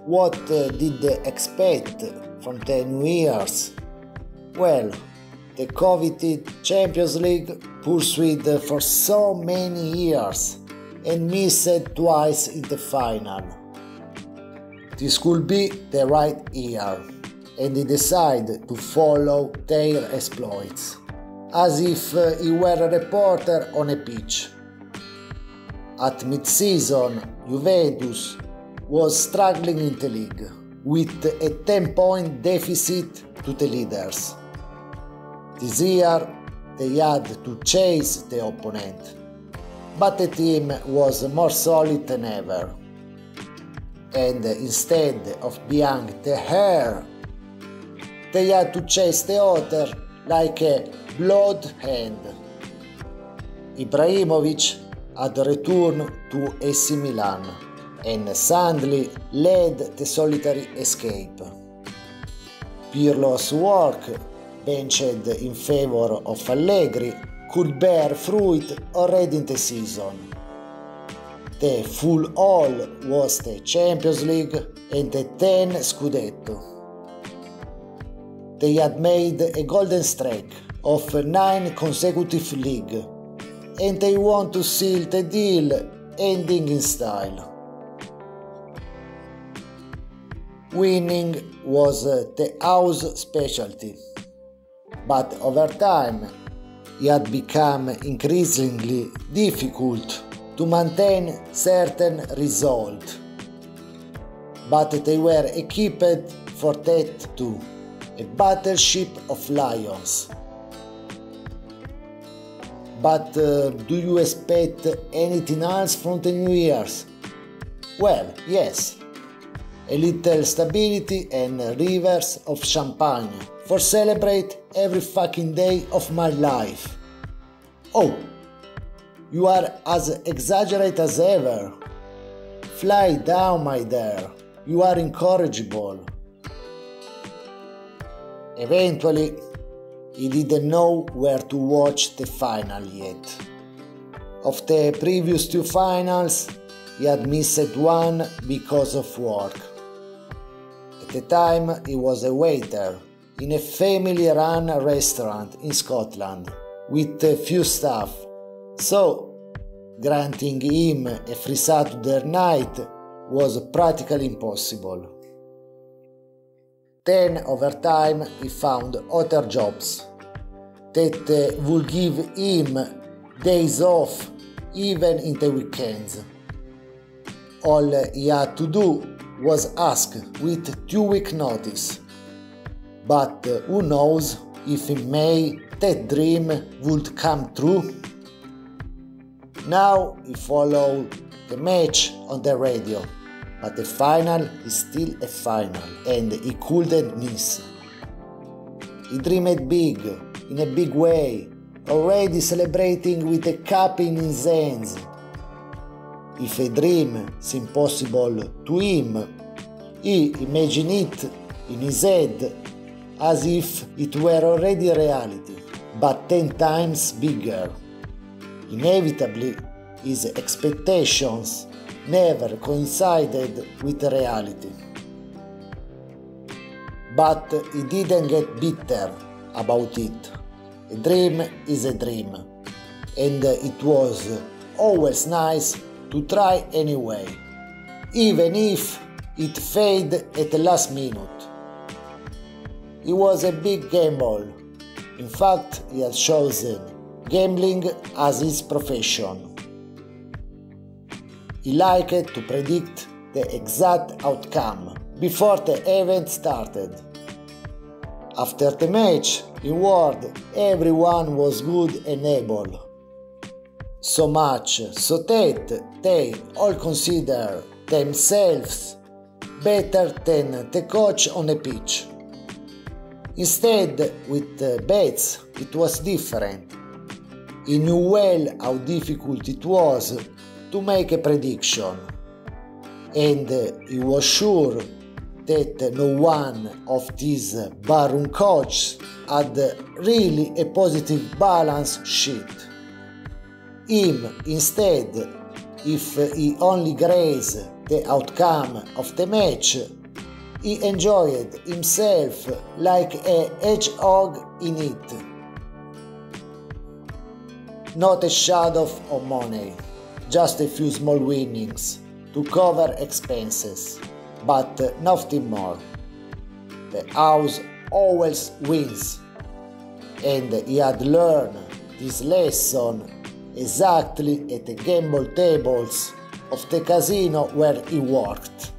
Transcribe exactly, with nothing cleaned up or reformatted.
What uh, did they expect from the New Year's? Well, the coveted Champions League pursued for so many years and missed twice in the final. This could be the right year, and they decided to follow their exploits, as if uh, he were a reporter on a pitch. At mid-season, Juventus was struggling in the league, with a ten point deficit to the leaders. This year, they had to chase the opponent, but the team was more solid than ever. And instead of being the hare, they had to chase the otter like a bloodhound. Ibrahimovic had returned to A C Milan and sadly led the solitary escape. Pirlo's work, benched in favor of Allegri, could bear fruit already in the season. The full haul was the Champions League and the ten Scudetto. They had made a golden streak of nine consecutive league, and they want to seal the deal ending in style. Winning was the house specialty, but over time it had become increasingly difficult to maintain certain results. But they were equipped for that too, a battleship of lions. But uh, do you expect anything else from the New Year's? Well, yes. A little stability and rivers of champagne for celebrate every fucking day of my life. Oh, you are as exaggerated as ever. Fly down, my dear. You are incorrigible. Eventually, he didn't know where to watch the final yet. Of the previous two finals, he had missed one because of work. At the time, he was a waiter in a family-run restaurant in Scotland with a few staff, so granting him a free Saturday night was practically impossible. Then, over time, he found other jobs that would give him days off even in the weekends. All he had to do was ask with two week notice. But who knows if in May that dream would come true? Now he followed the match on the radio, but the final is still a final and he couldn't miss. He dreamed big, in a big way, already celebrating with a cup in his hands. If a dream seemed possible to him, he imagined it in his head as if it were already reality, but ten times bigger. Inevitably, his expectations never coincided with reality. But he didn't get bitter about it. A dream is a dream, and it was always nice to try anyway, even if it failed at the last minute. It was a big gamble. In fact, he had chosen gambling as his profession. He liked to predict the exact outcome before the event started. After the match, in word, everyone was good and able. So much so that they all consider themselves better than the coach on the pitch. Instead, with bets, it was different. He knew well how difficult it was to make a prediction, and he was sure that no one of these barroom coaches had really a positive balance sheet. Him, instead, if he only grazed the outcome of the match, he enjoyed himself like a hedgehog in it. Not a shadow of money, just a few small winnings to cover expenses, but nothing more. The house always wins, and he had learned this lesson exactly at the gamble tables of the casino where he worked.